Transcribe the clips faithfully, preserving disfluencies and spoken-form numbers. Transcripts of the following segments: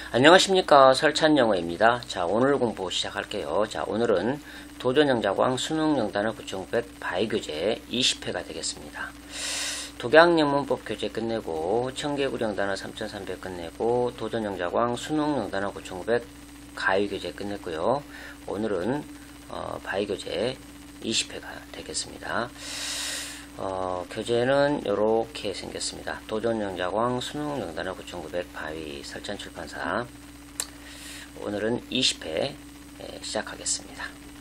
안녕하십니까, 설찬영어입니다. 자, 오늘 공부 시작할게요. 자, 오늘은 도전영자광 수능영단어 구천구백 바이교재 이십 회가 되겠습니다. 독약영문법 교재 끝내고 청개구령단어 삼천삼백 끝내고 도전영자광 수능영단어 구천구백 가위교재 끝냈고요. 오늘은 어, 바이교재 이십 회가 되겠습니다. 어, 교재는 이렇게 생겼습니다. 도전영자광 수능영단어 구천구백 바위 설찬출판사. 오늘은 이십 회 시작하겠습니다.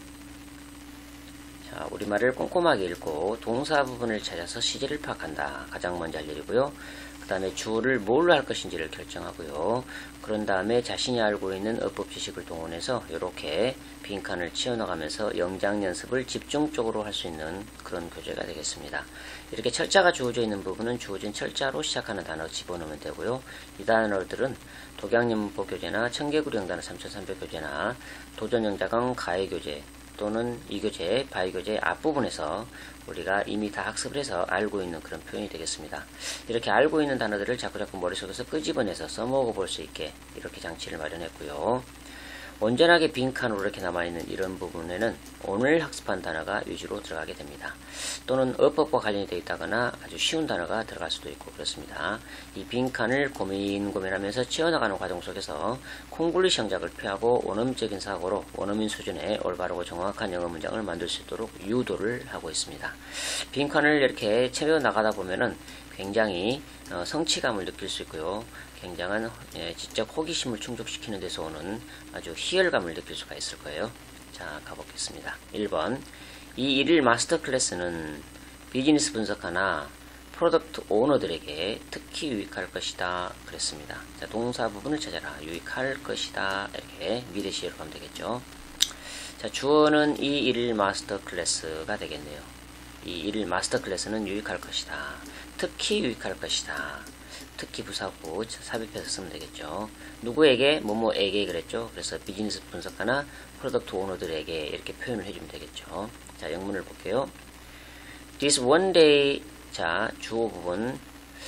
자, 우리말을 꼼꼼하게 읽고 동사 부분을 찾아서 시제를 파악한다. 가장 먼저 할 일이고요. 그 다음에 주어를 뭘로 할 것인지를 결정하고요. 그런 다음에 자신이 알고 있는 어법 지식을 동원해서 이렇게 빈칸을 치워나가면서 영작 연습을 집중적으로 할 수 있는 그런 교재가 되겠습니다. 이렇게 철자가 주어져 있는 부분은 주어진 철자로 시작하는 단어 집어넣으면 되고요. 이 단어들은 독약영문법 교재나 청개구령단어 삼천삼백 교재나 도전영자광 가위교재 또는 이 교재, 바이교재 앞부분에서 우리가 이미 다 학습을 해서 알고 있는 그런 표현이 되겠습니다. 이렇게 알고 있는 단어들을 자꾸자꾸 머릿속에서 끄집어내서 써먹어 볼 수 있게 이렇게 장치를 마련했고요. 온전하게 빈칸으로 이렇게 남아있는 이런 부분에는 오늘 학습한 단어가 위주로 들어가게 됩니다. 또는 어법과 관련이 되어 있다거나 아주 쉬운 단어가 들어갈 수도 있고 그렇습니다. 이 빈칸을 고민 고민하면서 치워나가는 과정 속에서 콩글리시 형작을 피하고 원어민적인 사고로 원어민 수준의 올바르고 정확한 영어 문장을 만들 수 있도록 유도를 하고 있습니다. 빈칸을 이렇게 채워나가다 보면은 굉장히 어, 성취감을 느낄 수 있고요. 굉장한 예, 지적 호기심을 충족시키는 데서 오는 아주 희열감을 느낄 수가 있을 거예요. 자, 가보겠습니다. 일 번. 이 일일 마스터 클래스는 비즈니스 분석가나 프로덕트 오너들에게 특히 유익할 것이다. 그랬습니다. 자, 동사 부분을 찾아라. 유익할 것이다. 이렇게 미래 시제로 가면 되겠죠. 자, 주어는 이 일일 마스터 클래스가 되겠네요. 이 일일 마스터 클래스는 유익할 것이다. 특히 유익할 것이다. 특히 부사고 삽입해서 쓰면 되겠죠. 누구에게? 뭐뭐에게 그랬죠. 그래서 비즈니스 분석가나 프로덕트 오너들에게 이렇게 표현을 해주면 되겠죠. 자, 영문을 볼게요. This one day, 자, 주어 부분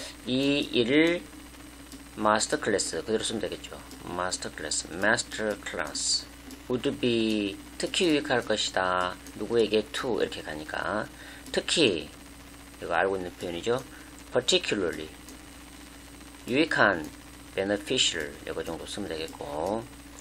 이 일을 마스터 클래스 그대로 쓰면 되겠죠. 마스터 클래스, 마스터 클래스 would be 특히 유익할 것이다. 누구에게? to 이렇게 가니까 특히 이거 알고 있는 표현이죠. particularly 유익한, beneficial 이거 정도 쓰면 되겠고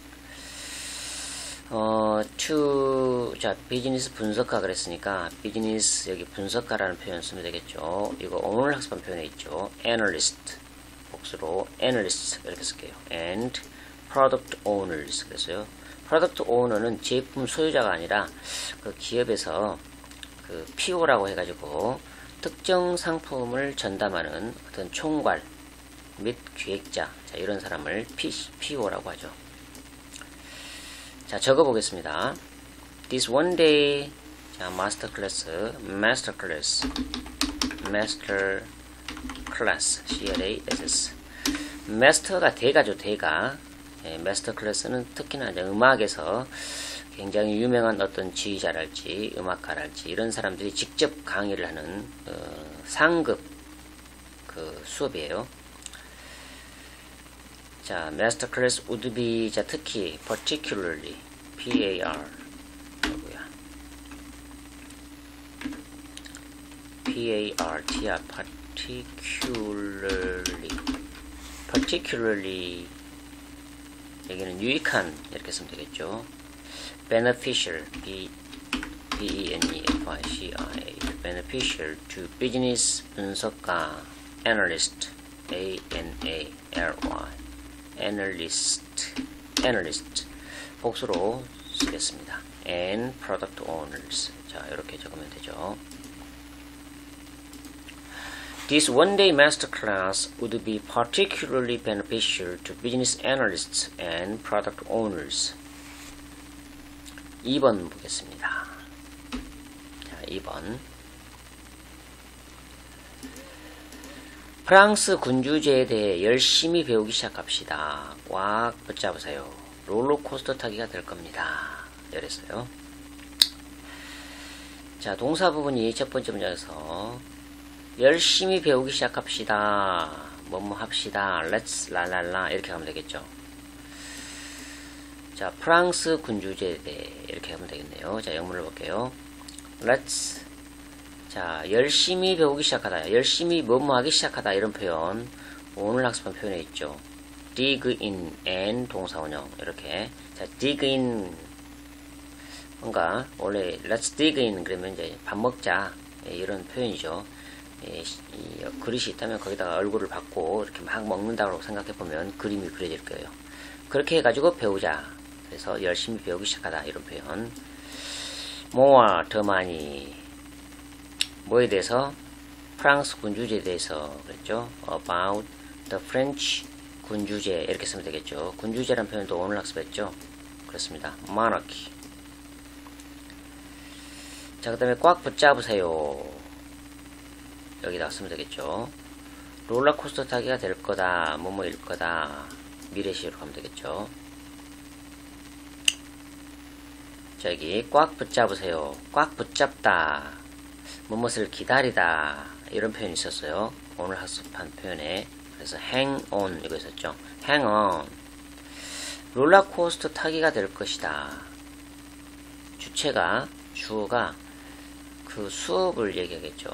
어, to 자 비즈니스 분석가 그랬으니까 비즈니스 여기 분석가라는 표현 쓰면 되겠죠. 이거 오늘 학습한 표현에 있죠. analyst 복수로 analysts 이렇게 쓸게요. and product owners 그래서요. product owner는 제품 소유자가 아니라 그 기업에서 그 피오라고 해가지고 특정 상품을 전담하는 어떤 총괄 및 기획자, 자, 이런 사람을 피오라고 하죠. 자, 적어보겠습니다. This one day, 자, 마스터 클래스, 마스터 클래스, 마스터 클래스, C-L-A-S-S. 마스터가 대가죠, 대가. 예, 마스터 클래스는 특히나 이제 음악에서 굉장히 유명한 어떤 지휘자랄지, 음악가랄지, 이런 사람들이 직접 강의를 하는, 어, 상급, 그, 수업이에요. 자, master class would be, 자, 특히, particularly, P-A-R, 뭐야, P-A-R-T-R, particularly, particularly, 여기는 유익한, 이렇게 쓰면 되겠죠. beneficial, B-E-N-E-F-I-C-I-A, beneficial to business 분석가, analyst, A-N-A-L-Y, analyst, analyst 복수로 쓰겠습니다. and product owners. 자, 이렇게 적으면 되죠. This one-day masterclass would be particularly beneficial to business analysts and product owners. 이 번 보겠습니다. 자, 이 번. 프랑스 군주제에 대해 열심히 배우기 시작합시다. 꽉 붙잡으세요. 롤러코스터 타기가 될 겁니다. 이랬어요. 자, 동사 부분이 첫 번째 문장에서 열심히 배우기 시작합시다. 뭐뭐 합시다. Let's 랄랄라 이렇게 가면 되겠죠. 자, 프랑스 군주제에 대해 이렇게 하면 되겠네요. 자, 영문을 볼게요. Let's. 자, 열심히 배우기 시작하다. 열심히 뭐뭐 하기 시작하다. 이런 표현. 오늘 학습한 표현에 있죠. dig in and 동사원형. 이렇게. 자, dig in. 뭔가, 원래, let's dig in. 그러면 이제 밥 먹자. 예, 이런 표현이죠. 예, 이, 그릇이 있다면 거기다가 얼굴을 받고 이렇게 막 먹는다고 생각해보면 그림이 그려질 거예요. 그렇게 해가지고 배우자. 그래서 열심히 배우기 시작하다. 이런 표현. more, 더 많이. 뭐에 대해서? 프랑스 군주제에 대해서 그랬죠. about the French 군주제. 이렇게 쓰면 되겠죠. 군주제라는 표현도 오늘 학습했죠. 그렇습니다. monarchy. 자, 그 다음에 꽉 붙잡으세요. 여기다 쓰면 되겠죠. 롤러코스터 타기가 될 거다. 뭐뭐일 거다. 미래시로 가면 되겠죠. 자, 여기 꽉 붙잡으세요. 꽉 붙잡다. 무엇을 기다리다. 이런 표현이 있었어요. 오늘 학습한 표현에. 그래서 hang on 이거 있었죠. hang on. 롤러코스터 타기가 될 것이다. 주체가, 주어가 그 수업을 얘기하겠죠.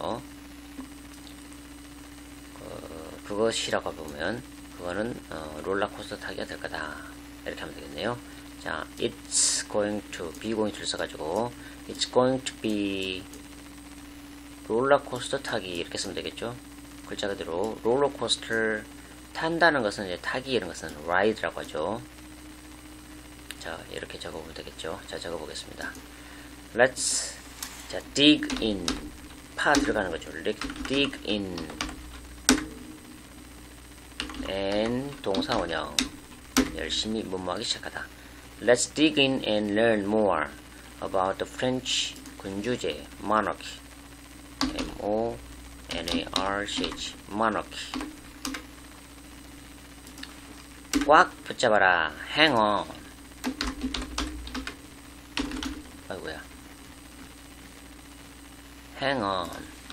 어, 그것이라고 보면 그거는 어, 롤러코스터 타기가 될 거다. 이렇게 하면 되겠네요. 자, it's going to, be going to를 써가지고 it's going to be 롤러코스터 타기 이렇게 쓰면 되겠죠. 글자 그대로 롤러코스터 탄다는 것은 이제 타기 이런 것은 ride라고 하죠. 자, 이렇게 적어보면 되겠죠. 자, 적어보겠습니다. Let's 자, dig in 파 들어가는 거죠. Let's dig in and 동사 원형 열심히 뭐뭐하기 시작하다. Let's dig in and learn more about the French 군주제 monarchy. M O N A R C H monarchy. 꽉 붙잡아라. hang on. 아이고야. hang on.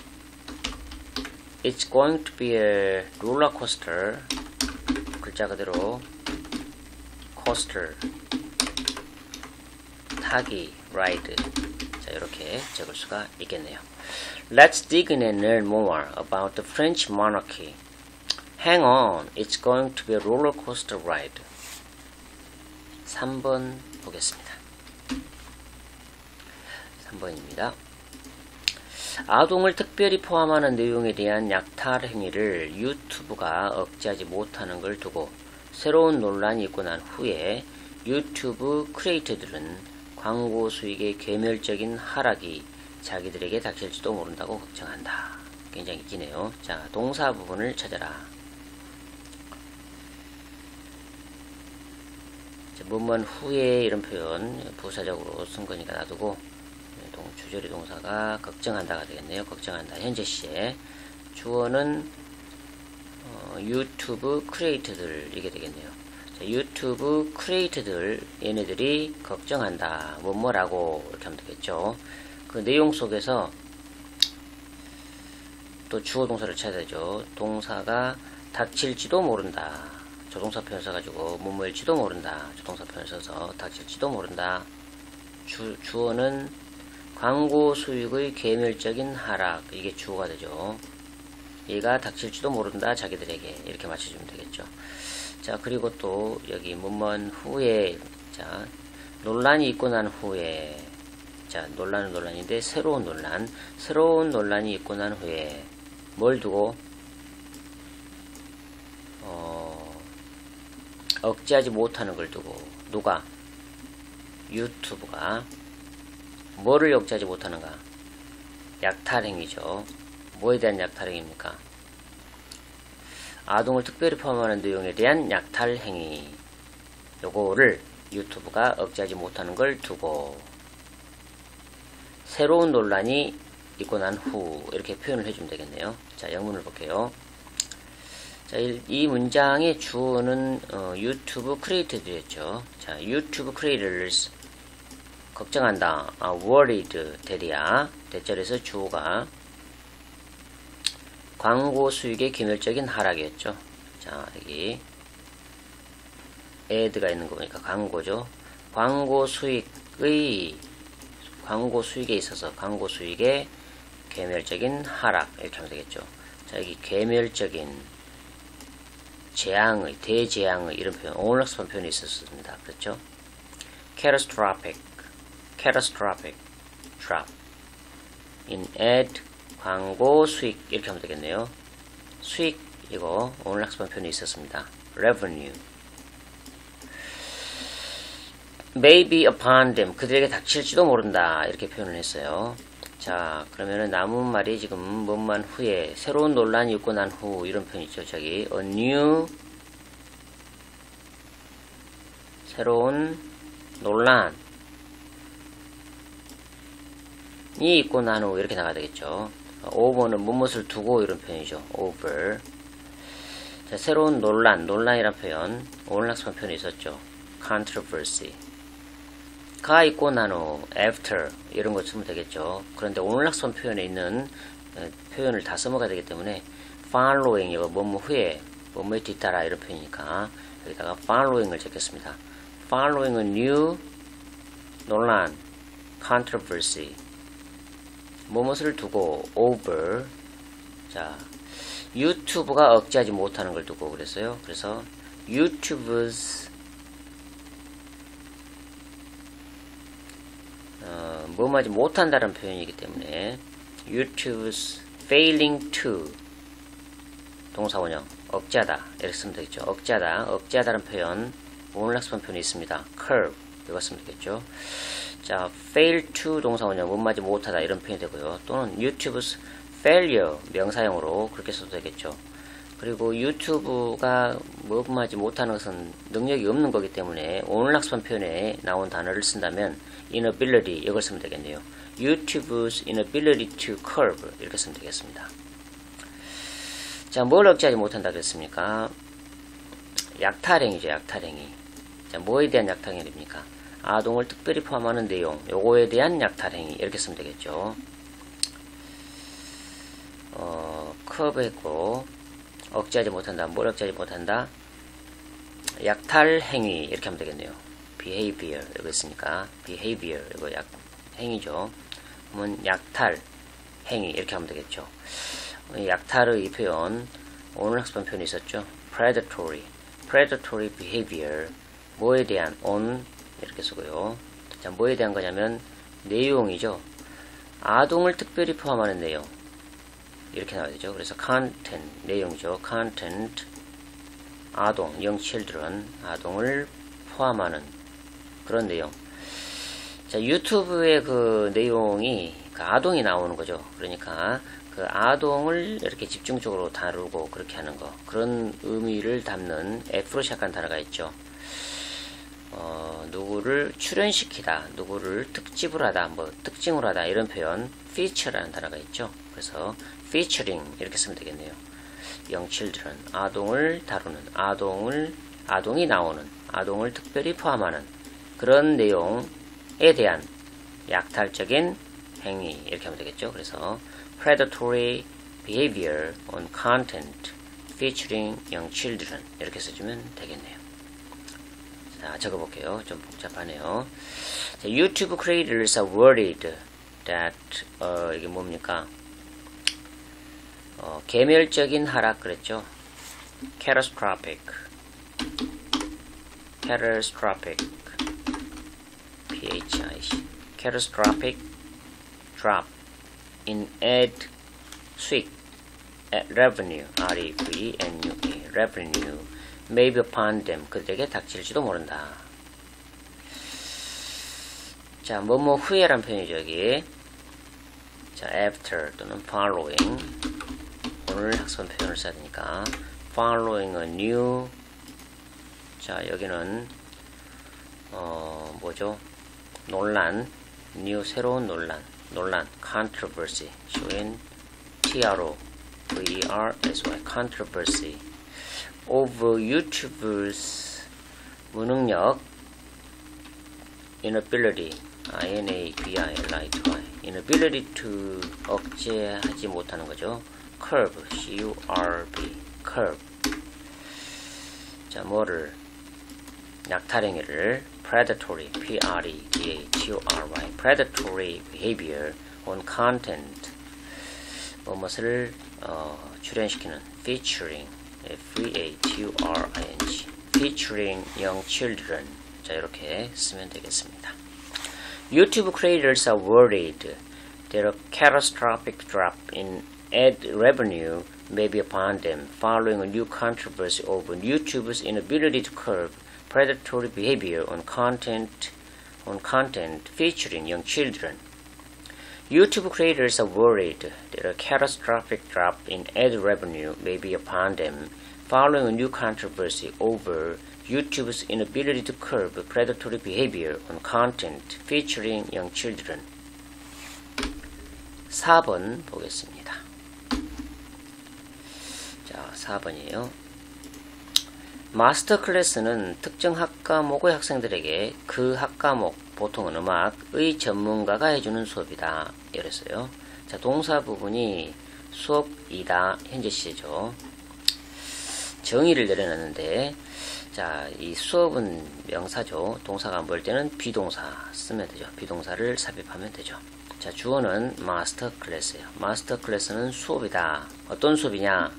It's going to be a roller coaster. 글자 그대로 coaster. 타기, ride. 자, 이렇게 적을 수가 있겠네요. Let's dig in and learn more about the French monarchy. Hang on, it's going to be a roller coaster ride. 삼 번 보겠습니다. 삼 번입니다. 아동을 특별히 포함하는 내용에 대한 약탈 행위를 유튜브가 억제하지 못하는 걸 두고 새로운 논란이 있고 난 후에 유튜브 크리에이터들은 광고 수익의 괴멸적인 하락이 자기들에게 닥칠지도 모른다고 걱정한다. 굉장히 기네요. 자, 동사 부분을 찾아라. 문문 후에 이런 표현 부사적으로 쓴 거니까 놔두고 주절의 동사가 걱정한다가 되겠네요. 걱정한다. 현재 시에 주어는 어, 유튜브 크리에이터들 이게 되겠네요. 자, 유튜브 크리에이터들 얘네들이 걱정한다. 뭐뭐라고 이렇게 하면 되겠죠. 그 내용 속에서 또 주어 동사를 찾아야 되죠. 동사가 닥칠지도 모른다. 조동사 표현 써가지고 뭐뭐일지도 모른다. 조동사 표현 써서 닥칠지도 모른다. 주, 주어는 광고 수익의 괴멸적인 하락. 이게 주어가 되죠. 얘가 닥칠지도 모른다. 자기들에게. 이렇게 맞춰주면 되겠죠. 자, 그리고 또 여기 문문 후에 자 논란이 있고 난 후에 자 논란은 논란인데 새로운 논란 새로운 논란이 있고 난 후에 뭘 두고 어, 억제하지 못하는 걸 두고 누가 유튜브가 뭐를 억제하지 못하는가? 약탈행위죠. 뭐에 대한 약탈행위입니까? 아동을 특별히 포함하는 내용에 대한 약탈행위. 요거를 유튜브가 억제하지 못하는 걸 두고 새로운 논란이 있고 난 후 이렇게 표현을 해주면 되겠네요. 자, 영문을 볼게요. 자, 이 문장의 주어는 어, 유튜브 크리에이터들이었죠. 자, 유튜브 크리에이터스 걱정한다. 아, worried 대리야. 대절에서 주어가 광고 수익의 괴멸적인 하락이었죠. 자, 여기 ad가 있는 거 보니까 광고죠. 광고 수익의 광고 수익에 있어서 광고 수익의 괴멸적인 하락 이렇게 하면 되겠죠. 자, 여기 괴멸적인 재앙의 대재앙의 이런 표현 오늘락스판 표현이 있었습니다. 그렇죠? catastrophic catastrophic drop in ad 광고 수익 이렇게 하면 되겠네요. 수익 이거 오늘락스판 표현이 있었습니다. revenue may be upon them 그들에게 닥칠지도 모른다 이렇게 표현을 했어요. 자, 그러면은 남은 말이 지금 뭔만 후에 새로운 논란이 있고 난 후 이런 표현 있죠. 저기 a new 새로운 논란이 있고 난 후 이렇게 나가야 되겠죠. over는 무엇을 두고 이런 표현이죠. over. 자, 새로운 논란, 논란이란 표현 오늘락스판 표현이 있었죠. controversy. 가 있고 난 후 after 이런 거 쓰면 되겠죠. 그런데 오늘락스판 표현에 있는 에, 표현을 다 써먹어야 되기 때문에 following 이거 뭐뭐 후에 뭐뭐에 뒤따라 이런 표현이니까 여기다가 following을 적겠습니다. following은 new 논란 controversy 뭐뭇을 두고 over. 자, 유튜브가 억제하지 못하는 걸 두고 그랬어요. 그래서 YouTube's 어, 뭐뭐하지 못한다는 표현이기 때문에 YouTube's failing to 동사원형 억제하다 이렇게 쓰면 되겠죠. 억제하다 억제하다는 표현 오늘락스판 표현이 있습니다. curb 이거 쓰면 되겠죠. 자, fail to 동사원형 뭐뭐하지 못하다 이런 표현이 되고요. 또는 YouTube's failure 명사형으로 그렇게 써도 되겠죠. 그리고 유튜브가 뭐뭐하지 못하는 것은 능력이 없는 거기 때문에 오늘락스판 표현에 나온 단어를 쓴다면 inability 이걸 쓰면 되겠네요. YouTube's inability to curb 이렇게 쓰면 되겠습니다. 자, 뭘 억제하지 못한다 그랬습니까? 약탈행위죠. 약탈행위. 자, 뭐에 대한 약탈행위입니까? 아동을 특별히 포함하는 내용 요거에 대한 약탈행위 이렇게 쓰면 되겠죠. 어, 커브 했고 억제하지 못한다. 뭘 억제하지 못한다? 약탈행위 이렇게 하면 되겠네요. behavior 이거 있으니까 behavior 이거 약 행위죠. 그러면 약탈 행위 이렇게 하면 되겠죠. 약탈의 이 표현 오늘 학습한 표현이 있었죠. predatory predatory behavior 뭐에 대한 on 이렇게 쓰고요. 자, 뭐에 대한 거냐면 내용이죠. 아동을 특별히 포함하는 내용 이렇게 나와야 되죠. 그래서 content 내용이죠. content 아동 young children 아동을 포함하는 그런 내용. 자, 유튜브의 그 내용이 그 아동이 나오는 거죠. 그러니까 그 아동을 이렇게 집중적으로 다루고 그렇게 하는 거 그런 의미를 담는 F로 시작한 단어가 있죠. 어, 누구를 출연시키다, 누구를 특집을 하다, 뭐 특징으로 하다 이런 표현 feature라는 단어가 있죠. 그래서 featuring 이렇게 쓰면 되겠네요. young children 아동을 다루는, 아동을 아동이 나오는, 아동을 특별히 포함하는 그런 내용에 대한 약탈적인 행위 이렇게 하면 되겠죠. 그래서 predatory behavior on content featuring young children 이렇게 써주면 되겠네요. 자, 적어볼게요. 좀 복잡하네요. 자, YouTube creators are worried that 어, 이게 뭡니까? 어, 개멸적인 하락 그랬죠. catastrophic catastrophic phic catastrophic drop in ad 수익 revenue revenue revenue may be upon them 그들에게 닥칠지도 모른다. 자, 뭐뭐 후에란 표현이죠. 여기 자, after 또는 following 오늘 학습한 표현을 써야 되니까 following a new 자, 여기는 어, 뭐죠? 논란 new 새로운 논란 논란 controversy showing tro v-e-r-s-y controversy of YouTube's 무능력 inability I-N-A-B-I-L-I-T-Y inability to 억제하지 못하는 거죠. curb C-U-R-B curb 자, 뭐를 약탈행위를 predatory, P-R-E-D-A-T-O-R-Y, predatory behavior on content, 무엇을 어, 출연시키는 featuring, F-E-A-T-U-R-I-N-G, featuring young children. 자, 이렇게 쓰면 되겠습니다. YouTube creators are worried that a catastrophic drop in ad revenue may be upon them following a new controversy over YouTube's inability to curb predatory behavior on content on content featuring young children. YouTube creators are worried that a catastrophic drop in ad revenue may be upon them following a new controversy over YouTube's inability to curb predatory behavior on content featuring young children. 사 번 보겠습니다. 자, 사 번이에요. 마스터 클래스는 특정 학과목의 학생들에게 그 학과목, 보통은 음악의 전문가가 해주는 수업이다. 이랬어요. 자, 동사 부분이 수업이다. 현재 시제죠. 정의를 내려놨는데, 자, 이 수업은 명사죠. 동사가 안 보일 때는 비동사 쓰면 되죠. 비동사를 삽입하면 되죠. 자, 주어는 마스터 클래스예요. 마스터 클래스는 수업이다. 어떤 수업이냐?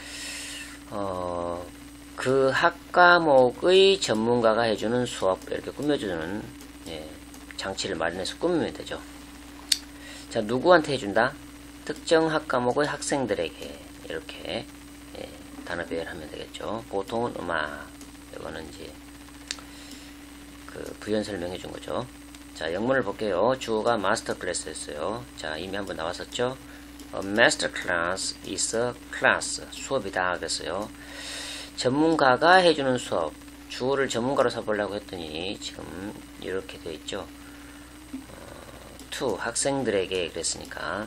어, 그 학과목의 전문가가 해주는 수업, 이렇게 꾸며주는 예, 장치를 마련해서 꾸미면 되죠. 자, 누구한테 해준다? 특정 학과목의 학생들에게 이렇게 예, 단어 배열하면 되겠죠. 보통은 음악, 이거는 이제 그 부연 설명해 준 거죠. 자, 영문을 볼게요. 주어가 마스터 클래스였어요. 자, 이미 한번 나왔었죠. A master class is a class. 수업이다 그랬어요. 전문가가 해주는 수업. 주어를 전문가로 써보려고 했더니 지금 이렇게 되어 있죠. 어, to 학생들에게 그랬으니까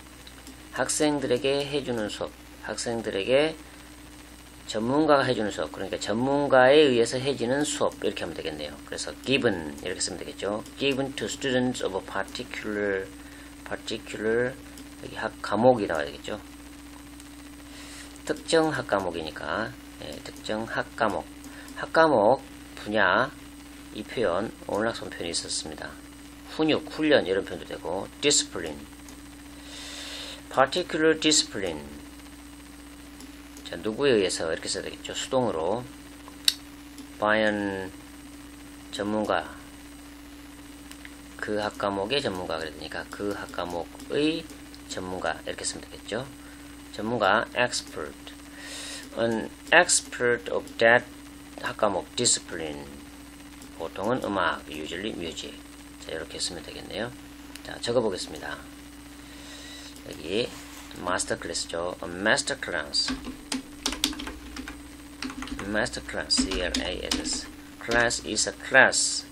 학생들에게 해주는 수업. 학생들에게 전문가가 해주는 수업, 그러니까 전문가에 의해서 해지는 수업, 이렇게 하면 되겠네요. 그래서 given 이렇게 쓰면 되겠죠. given to students of a particular particular 여기 학 과목이 나와야 되겠죠. 특정 학 과목이니까 예, 특정 학 과목, 학 과목 분야, 이 표현 오늘 학습 표현이 있었습니다. 훈육, 훈련 이런 표현도 되고 discipline, particular discipline. 자, 누구에 의해서 이렇게 써야 되겠죠. 수동으로 by an 전문가, 그 학과목의 전문가 그러니까 그 학과목의 전문가 이렇게 쓰면 되겠죠. 전문가 expert, an expert of that 학과목 discipline, 보통은 음악, usually music. 자, 이렇게 쓰면 되겠네요. 자, 적어보겠습니다. 여기 마스터 클래스죠. A master class, master class, C L A S S. class is a class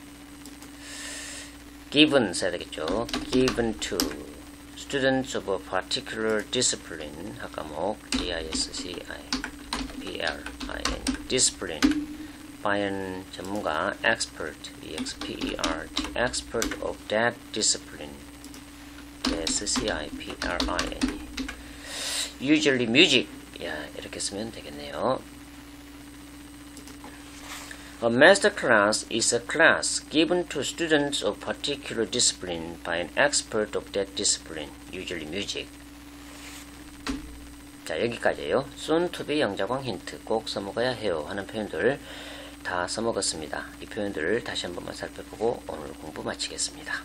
given 써야 되겠죠. given to students of a particular discipline, 학과목, D I S C I P L I N, discipline, by an 전문가, expert, E X P E R T, expert of that discipline, S C I P R I N E. usually music, 야, 이렇게 쓰면 되겠네요. A master class is a class given to students of particular discipline by an expert of that discipline, usually music. 자, 여기까지예요. soon to be 영작왕 힌트, 꼭 써먹어야 해요 하는 표현들 다 써먹었습니다. 이 표현들을 다시 한 번만 살펴보고 오늘 공부 마치겠습니다.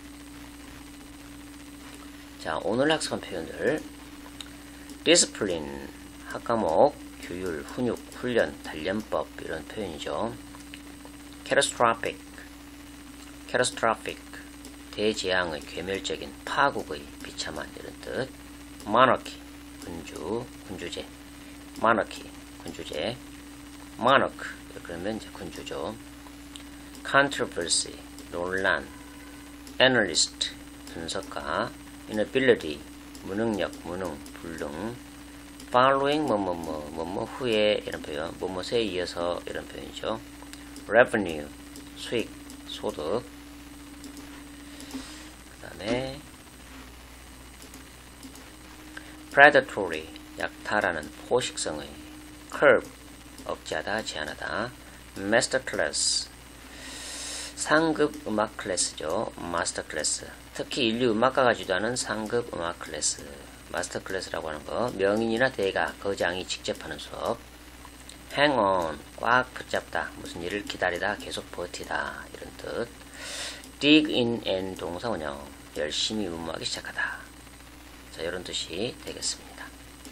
자, 오늘 학습한 표현들. discipline, 학과목, 규율, 훈육, 훈련, 단련법 이런 표현이죠. catastrophic, catastrophic, 대재앙의, 괴멸적인, 파국의, 비참한 이런 뜻. monarchy, 군주, 군주제. monarchy, 군주제. monarch, 그러면 이제 군주죠. controversy, 논란. analyst, 분석가. inability, 무능력, 무능, 불능. following 뭐뭐뭐 뭐뭐 후에 이런 표현, 뭐뭐에 이어서 이런 표현이죠. revenue, 수익, 소득. 그 다음에 predatory, 약탈하는, 포식성의. curb, 억제하다, 제한하다. master class, 상급 음악 클래스죠. 마스터 클래스. 특히 인류 음악가가 주도하는 상급 음악 클래스. 마스터 클래스라고 하는 거. 명인이나 대가, 거장이 직접 하는 수업. hang on, 꽉 붙잡다. 무슨 일을 기다리다, 계속 버티다. 이런 뜻. dig in and 동사 원형. 열심히 음모하기 시작하다. 자, 이런 뜻이 되겠습니다.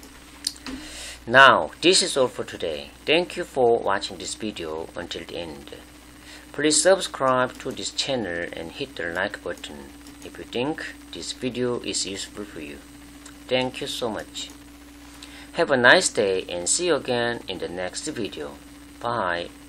Now, this is all for today. Thank you for watching this video until the end. Please subscribe to this channel and hit the like button if you think this video is useful for you. Thank you so much. Have a nice day and see you again in the next video. Bye.